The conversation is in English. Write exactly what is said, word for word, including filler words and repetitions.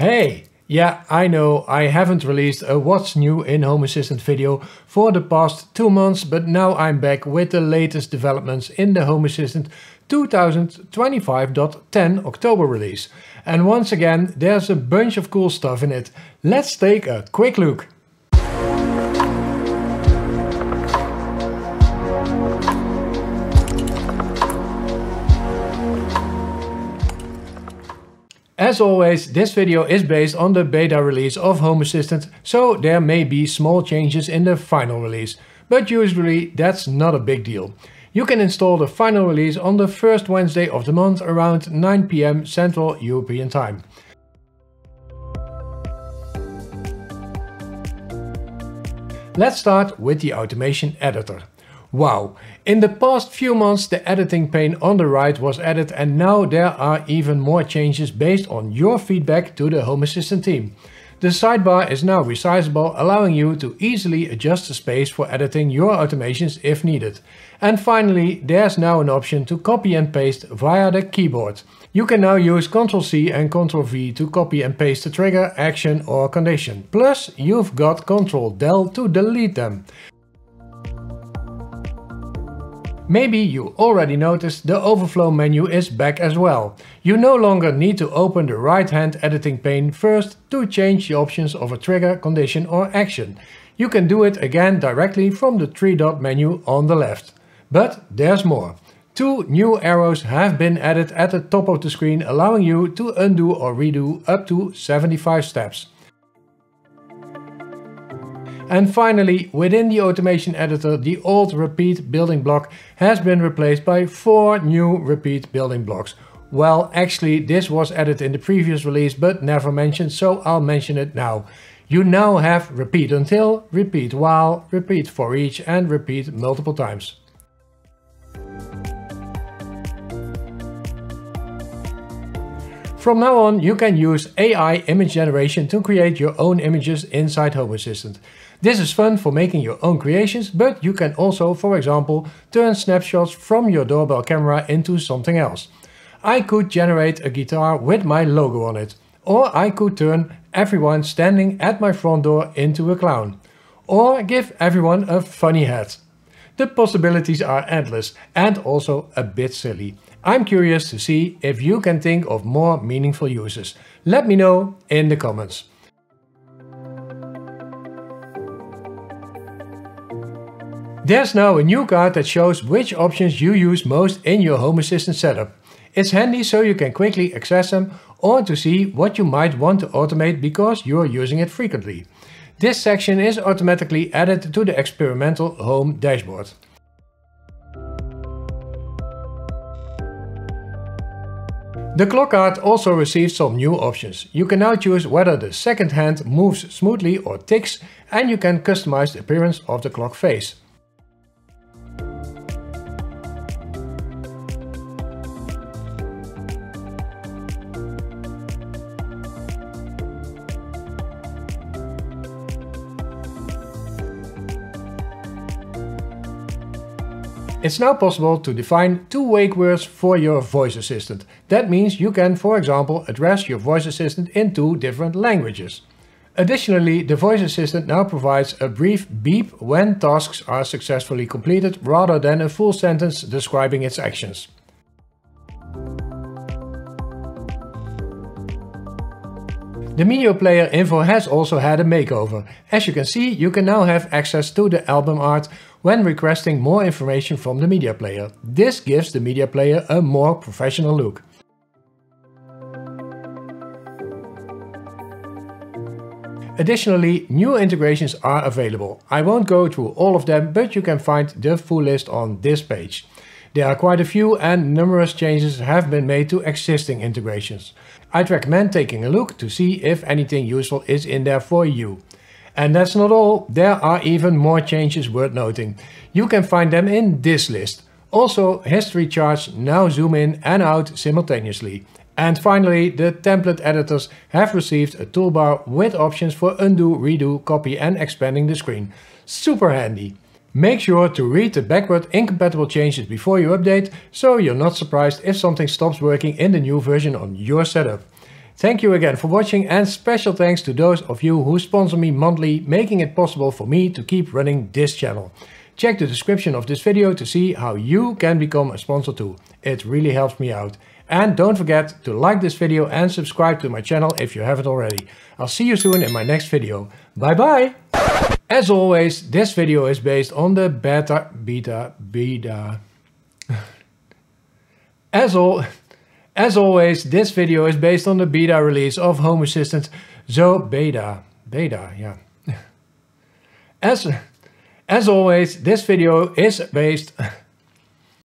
Hey! Yeah, I know I haven't released a What's New in Home Assistant video for the past two months, but now I'm back with the latest developments in the Home Assistant two thousand twenty-five point ten October release. And once again, there's a bunch of cool stuff in it. Let's take a quick look. As always, this video is based on the beta release of Home Assistant, so there may be small changes in the final release, but usually that's not a big deal. You can install the final release on the first Wednesday of the month around nine p m Central European Time. Let's start with the automation editor. Wow, in the past few months the editing pane on the right was added, and now there are even more changes based on your feedback to the Home Assistant team. The sidebar is now resizable, allowing you to easily adjust the space for editing your automations if needed. And finally, there's now an option to copy and paste via the keyboard. You can now use Ctrl C and Ctrl V to copy and paste the trigger, action or condition. Plus, you've got Ctrl-Del to delete them. Maybe you already noticed the overflow menu is back as well. You no longer need to open the right hand editing pane first to change the options of a trigger, condition or action. You can do it again directly from the three dot menu on the left. But there's more. Two new arrows have been added at the top of the screen, allowing you to undo or redo up to seventy-five steps. And finally, within the automation editor, the old repeat building block has been replaced by four new repeat building blocks. Well, actually this was added in the previous release but never mentioned, so I'll mention it now. You now have repeat until, repeat while, repeat for each and repeat multiple times. From now on, you can use A I image generation to create your own images inside Home Assistant. This is fun for making your own creations, but you can also, for example, turn snapshots from your doorbell camera into something else. I could generate a guitar with my logo on it. Or I could turn everyone standing at my front door into a clown. Or give everyone a funny hat. The possibilities are endless and also a bit silly. I'm curious to see if you can think of more meaningful uses. Let me know in the comments. There's now a new card that shows which options you use most in your Home Assistant setup. It's handy so you can quickly access them or to see what you might want to automate because you're using it frequently. This section is automatically added to the experimental Home dashboard. The clock card also received some new options. You can now choose whether the second hand moves smoothly or ticks, and you can customize the appearance of the clock face. It's now possible to define two wake words for your voice assistant. That means you can, for example, address your voice assistant in two different languages. Additionally, the voice assistant now provides a brief beep when tasks are successfully completed rather than a full sentence describing its actions. The media player info has also had a makeover. As you can see, you can now have access to the album art when requesting more information from the media player. This gives the media player a more professional look. Additionally, new integrations are available. I won't go through all of them, but you can find the full list on this page. There are quite a few and numerous changes have been made to existing integrations. I'd recommend taking a look to see if anything useful is in there for you. And that's not all, there are even more changes worth noting. You can find them in this list. Also, history charts now zoom in and out simultaneously. And finally, the template editors have received a toolbar with options for undo, redo, copy and expanding the screen. Super handy. Make sure to read the backward incompatible changes before you update, so you're not surprised if something stops working in the new version on your setup. Thank you again for watching, and special thanks to those of you who sponsor me monthly, making it possible for me to keep running this channel. Check the description of this video to see how you can become a sponsor too. It really helps me out. And don't forget to like this video and subscribe to my channel if you haven't already. I'll see you soon in my next video. Bye bye! As always, this video is based on the beta, beta, beta. As all, as always, this video is based on the beta release of Home Assistant. So beta, beta, yeah. As, as always, this video is based.